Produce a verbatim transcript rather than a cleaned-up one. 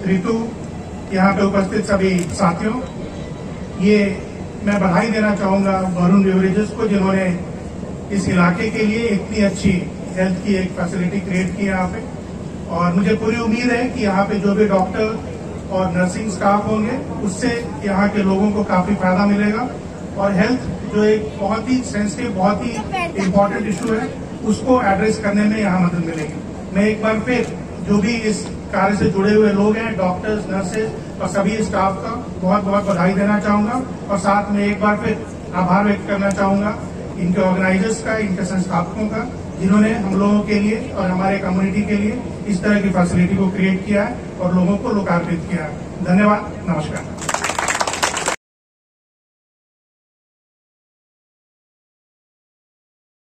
रितु, यहाँ पे उपस्थित सभी साथियों, ये मैं बधाई देना चाहूंगा वरुण बेवरेजेस को, जिन्होंने इस इलाके के लिए इतनी अच्छी हेल्थ की एक फैसिलिटी क्रिएट की यहाँ पे। और मुझे पूरी उम्मीद है कि यहाँ पे जो भी डॉक्टर और नर्सिंग स्टाफ होंगे उससे यहाँ के लोगों को काफी फायदा मिलेगा और हेल्थ जो एक बहुत ही सेंसिटिव, बहुत ही इम्पोर्टेंट इशू है, उसको एड्रेस करने में यहाँ मदद मिलेगी। मैं एक बार फिर जो भी इस कार्य से जुड़े हुए लोग हैं, डॉक्टर्स, नर्सेज और सभी स्टाफ का बहुत बहुत बधाई देना चाहूंगा और साथ में एक बार फिर आभार व्यक्त करना चाहूंगा इनके ऑर्गेनाइजर्स का, इनके संस्थापकों का, जिन्होंने हम लोगों के लिए और हमारे कम्युनिटी के लिए इस तरह की फैसिलिटी को क्रिएट किया है और लोगों को लोकार्पित किया है। धन्यवाद, नमस्कार।